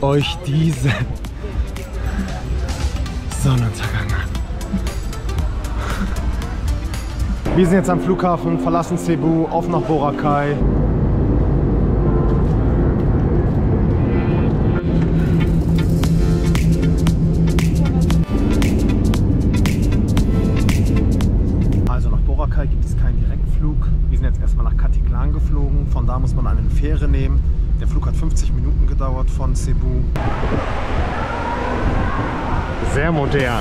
euch diesen Sonnenuntergang an. Wir sind jetzt am Flughafen, verlassen Cebu, auf nach Boracay. Also nach Boracay gibt es keinen Direktflug. Wir sind jetzt erstmal nach Caticlan geflogen. Von da muss man eine Fähre nehmen. Der Flug hat 50 Minuten gedauert von Cebu. Sehr modern.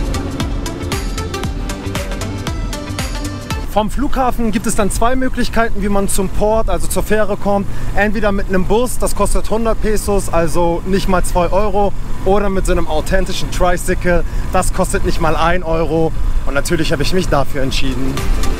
Vom Flughafen gibt es dann zwei Möglichkeiten, wie man zum Port, also zur Fähre kommt. Entweder mit einem Bus, das kostet 100 Pesos, also nicht mal 2 Euro. Oder mit so einem authentischen Tricycle, das kostet nicht mal 1 Euro. Und natürlich habe ich mich dafür entschieden.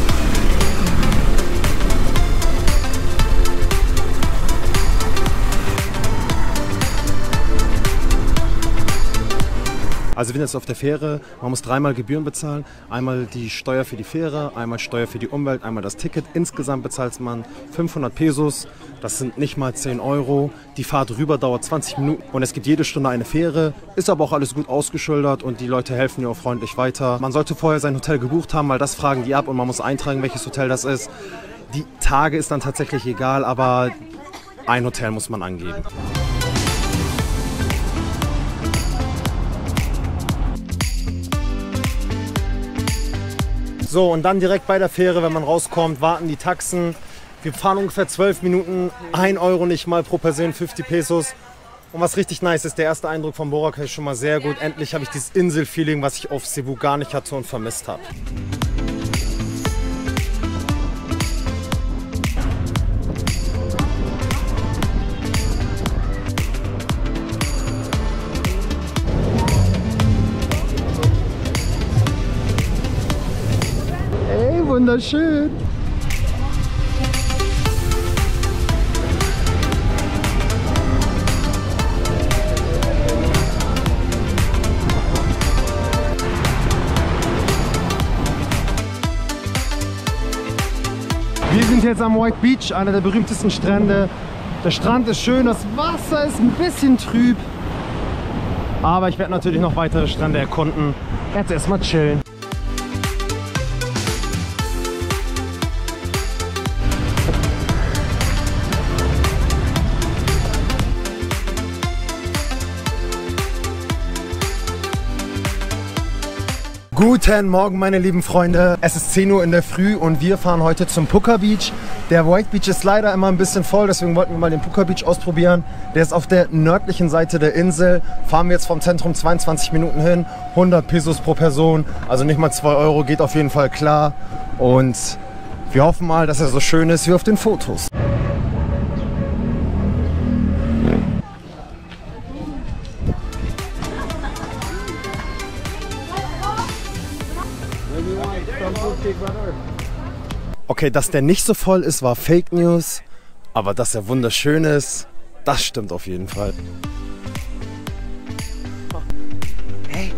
Also wir sind jetzt auf der Fähre, man muss 3-mal Gebühren bezahlen. Einmal die Steuer für die Fähre, einmal Steuer für die Umwelt, einmal das Ticket. Insgesamt bezahlt man 500 Pesos, das sind nicht mal 10 Euro. Die Fahrt rüber dauert 20 Minuten und es gibt jede Stunde eine Fähre. Ist aber auch alles gut ausgeschildert und die Leute helfen dir auch freundlich weiter. Man sollte vorher sein Hotel gebucht haben, weil das fragen die ab und man muss eintragen, welches Hotel das ist. Die Tage ist dann tatsächlich egal, aber ein Hotel muss man angeben. So, und dann direkt bei der Fähre, wenn man rauskommt, warten die Taxen. Wir fahren ungefähr 12 Minuten, 1 Euro nicht mal pro Person, 50 Pesos. Und was richtig nice ist, der erste Eindruck von Boracay ist schon mal sehr gut. Endlich habe ich dieses Insel-Feeling, was ich auf Cebu gar nicht hatte und vermisst habe. Wunderschön. Wir sind jetzt am White Beach, einer der berühmtesten Strände. Der Strand ist schön, das Wasser ist ein bisschen trüb. Aber ich werde natürlich noch weitere Strände erkunden. Jetzt erstmal chillen. Guten Morgen, meine lieben Freunde. Es ist 10 Uhr in der Früh und wir fahren heute zum Puka Beach. Der White Beach ist leider immer ein bisschen voll, deswegen wollten wir mal den Puka Beach ausprobieren. Der ist auf der nördlichen Seite der Insel. Fahren wir jetzt vom Zentrum 22 Minuten hin. 100 Pesos pro Person, also nicht mal 2 Euro, geht auf jeden Fall klar. Und wir hoffen mal, dass er so schön ist wie auf den Fotos. Okay, dass der nicht so voll ist, war Fake News, aber dass er wunderschön ist, das stimmt auf jeden Fall. Hey.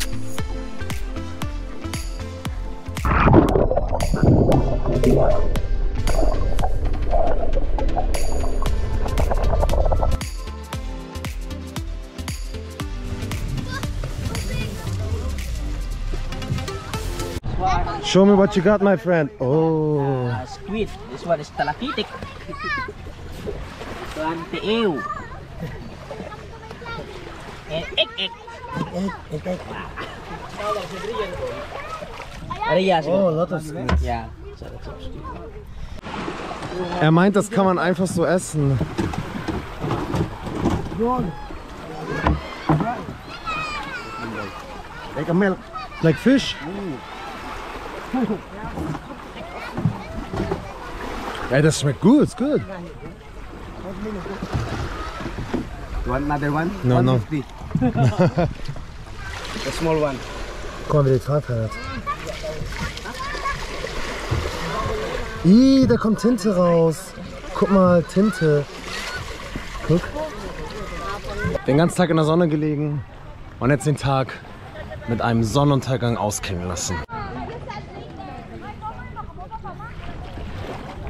Show me what you got, my friend. Oh. Squid. This one is talakitik. This one tiil. And egg. Oh, a lot of squid. Yeah. Er meint, das kann man einfach so essen. Like a milk. Like fish? Ey, das schmeckt gut, ist gut. One another one? No, no. The small one. Guck mal, wie der Grad hat. Ih, da kommt Tinte raus. Guck mal, Tinte. Guck. Den ganzen Tag in der Sonne gelegen und jetzt den Tag mit einem Sonnenuntergang ausklingen lassen.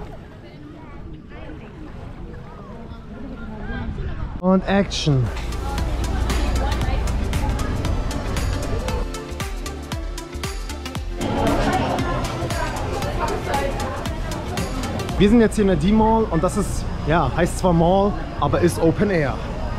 Und Action. Wir sind jetzt hier in der D-Mall und das ist, ja, heißt zwar Mall, aber ist Open Air.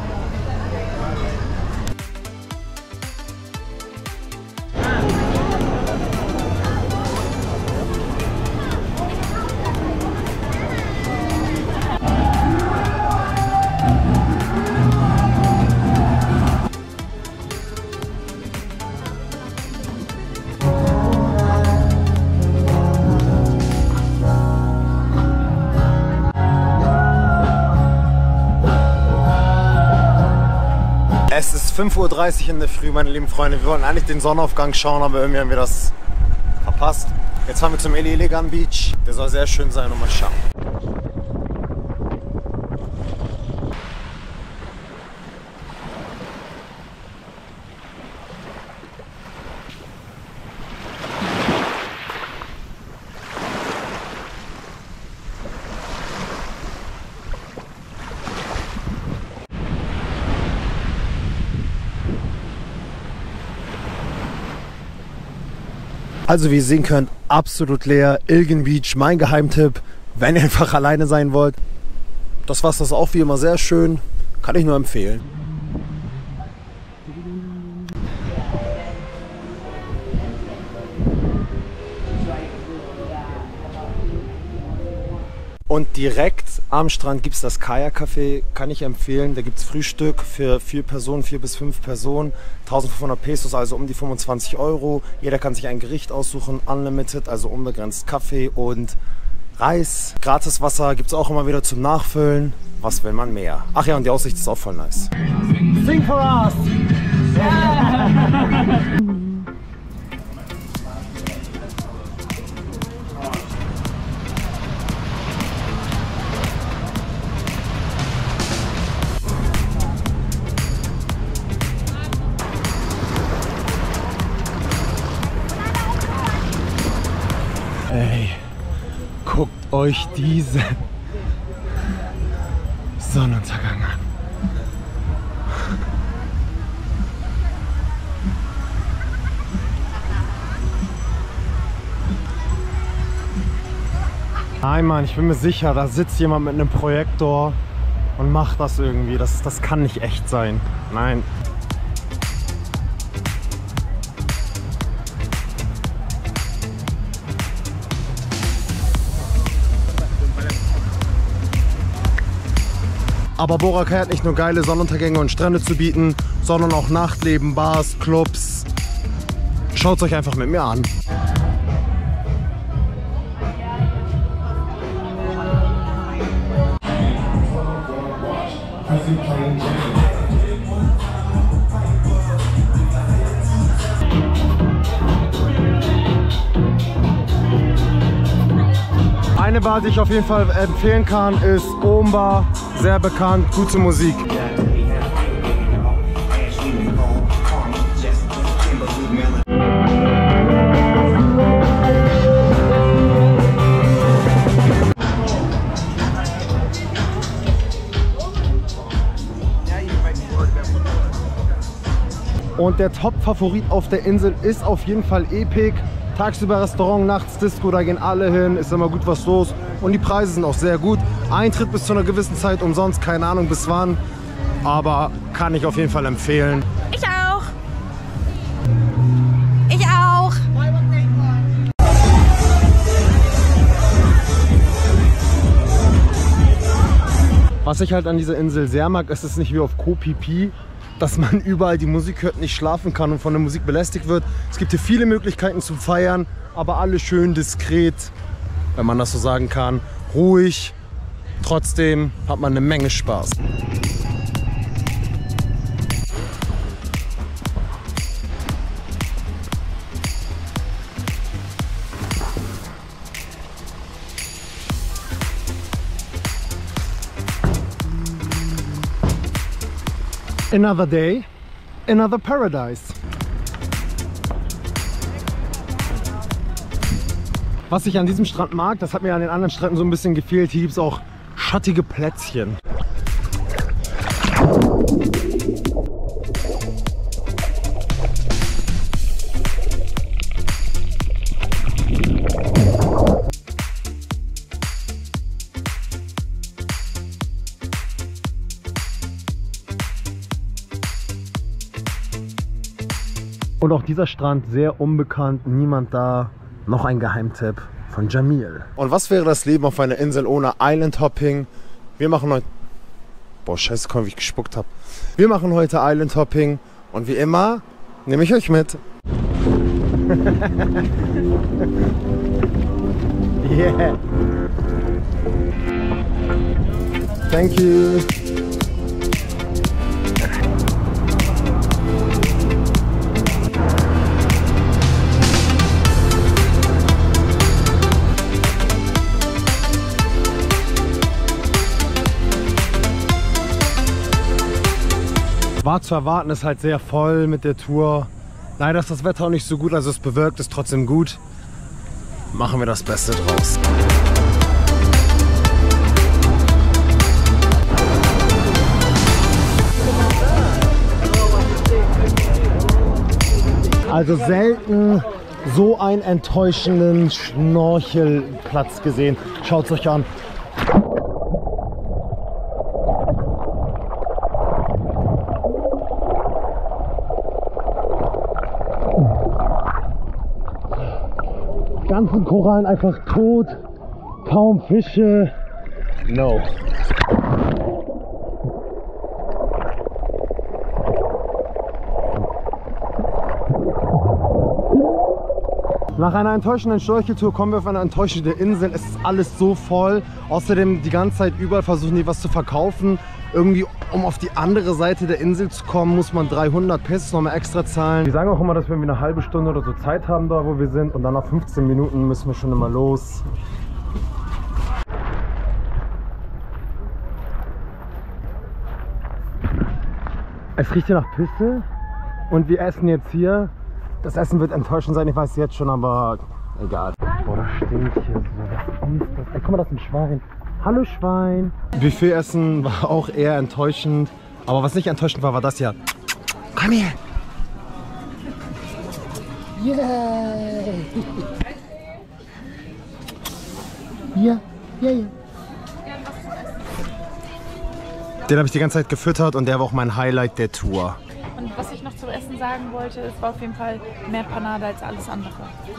Es ist 5:30 Uhr in der Früh, meine lieben Freunde. Wir wollten eigentlich den Sonnenaufgang schauen, aber irgendwie haben wir das verpasst. Jetzt fahren wir zum Elegan Beach. Der soll sehr schön sein und mal schauen. Also wie ihr sehen könnt, absolut leer. Elegan Beach, mein Geheimtipp, wenn ihr einfach alleine sein wollt. Das Wasser ist auch wie immer sehr schön, kann ich nur empfehlen. Und direkt am Strand gibt es das Kajak-Café, kann ich empfehlen. Da gibt es Frühstück für 4 Personen, 4 bis 5 Personen. 1500 Pesos, also um die 25 Euro. Jeder kann sich ein Gericht aussuchen, unlimited, also unbegrenzt Kaffee und Reis. Gratis Wasser gibt es auch immer wieder zum Nachfüllen. Was will man mehr? Ach ja, und die Aussicht ist auch voll nice. Sing for us! Ey, guckt euch diesen Sonnenuntergang an. Nein, Mann, ich bin mir sicher, da sitzt jemand mit einem Projektor und macht das irgendwie. Das kann nicht echt sein. Nein. Aber Boracay hat nicht nur geile Sonnenuntergänge und Strände zu bieten, sondern auch Nachtleben, Bars, Clubs. Schaut es euch einfach mit mir an. Eine Bar, die ich auf jeden Fall empfehlen kann, ist Omba. Sehr bekannt, gute Musik. Und der Top-Favorit auf der Insel ist auf jeden Fall Epic. Tagsüber Restaurant, nachts Disco, da gehen alle hin, ist immer gut was los. Und die Preise sind auch sehr gut. Eintritt bis zu einer gewissen Zeit umsonst, keine Ahnung bis wann. Aber kann ich auf jeden Fall empfehlen. Ich auch. Ich auch. Was ich halt an dieser Insel sehr mag, ist es nicht wie auf Koh Phi Phi, dass man überall die Musik hört, nicht schlafen kann und von der Musik belästigt wird. Es gibt hier viele Möglichkeiten zum Feiern, aber alle schön diskret, wenn man das so sagen kann. Ruhig, trotzdem hat man eine Menge Spaß. Another day, another paradise. Was ich an diesem Strand mag, das hat mir an den anderen Stränden so ein bisschen gefehlt. Hier gibt es auch schattige Plätzchen. Und auch dieser Strand sehr unbekannt, niemand da. Noch ein Geheimtipp von Jamil. Und was wäre das Leben auf einer Insel ohne Island Hopping? Wir machen heute... Boah, scheiße, komm, wie ich gespuckt habe. Wir machen heute Island Hopping und wie immer nehme ich euch mit. Yeah. Thank you. War zu erwarten, ist halt sehr voll mit der Tour. Leider ist das Wetter auch nicht so gut, also es bewölkt, ist trotzdem gut. Machen wir das Beste draus. Also selten so einen enttäuschenden Schnorchelplatz gesehen. Schaut es euch an. Ganzen Korallen einfach tot, kaum Fische. No. Nach einer enttäuschenden Schnorcheltour kommen wir auf eine enttäuschende Insel. Es ist alles so voll. Außerdem die ganze Zeit überall versuchen die was zu verkaufen. Irgendwie, um auf die andere Seite der Insel zu kommen, muss man 300 Pesos nochmal extra zahlen. Die sagen auch immer, dass wir eine halbe Stunde oder so Zeit haben da, wo wir sind. Und dann nach 15 Minuten müssen wir schon immer los. Es riecht hier nach Pisse. Und wir essen jetzt hier. Das Essen wird enttäuschend sein, ich weiß jetzt schon, aber egal. Boah, das stinkt hier so. Was ist das? Ey, guck mal, das ist ein Schwein. Hallo Schwein. Buffetessen war auch eher enttäuschend. Aber was nicht enttäuschend war, war das hier. Komm her. Yay. Ja, ja, ja. Den habe ich die ganze Zeit gefüttert und der war auch mein Highlight der Tour. Und was ich noch zum Essen sagen wollte, es war auf jeden Fall mehr Panade als alles andere.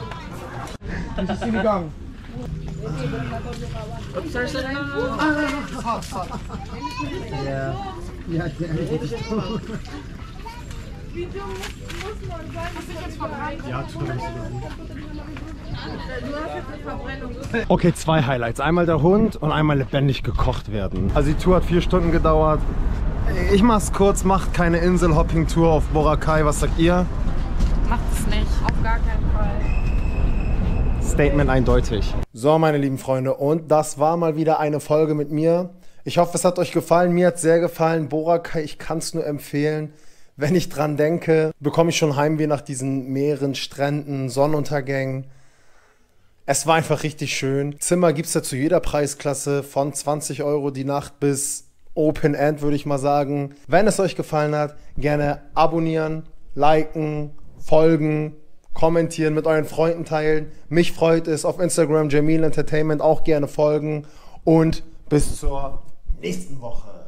Okay, zwei Highlights. Einmal der Hund und einmal lebendig gekocht werden. Also die Tour hat 4 Stunden gedauert. Ich mach's kurz, macht keine Insel-Hopping-Tour auf Boracay. Was sagt ihr? Macht es nicht, auf gar keinen Fall. Statement eindeutig. So, meine lieben Freunde, und das war mal wieder eine Folge mit mir. Ich hoffe, es hat euch gefallen. Mir hat es sehr gefallen. Boracay, ich kann es nur empfehlen. Wenn ich dran denke, bekomme ich schon Heimweh nach diesen Meeren, Stränden, Sonnenuntergängen. Es war einfach richtig schön. Zimmer gibt es ja zu jeder Preisklasse, von 20 € die Nacht bis Open End, würde ich mal sagen. Wenn es euch gefallen hat, gerne abonnieren, liken, folgen, kommentieren, mit euren Freunden teilen. Mich freut es, auf Instagram Jamil Entertainment auch gerne folgen. Und bis zur nächsten Woche.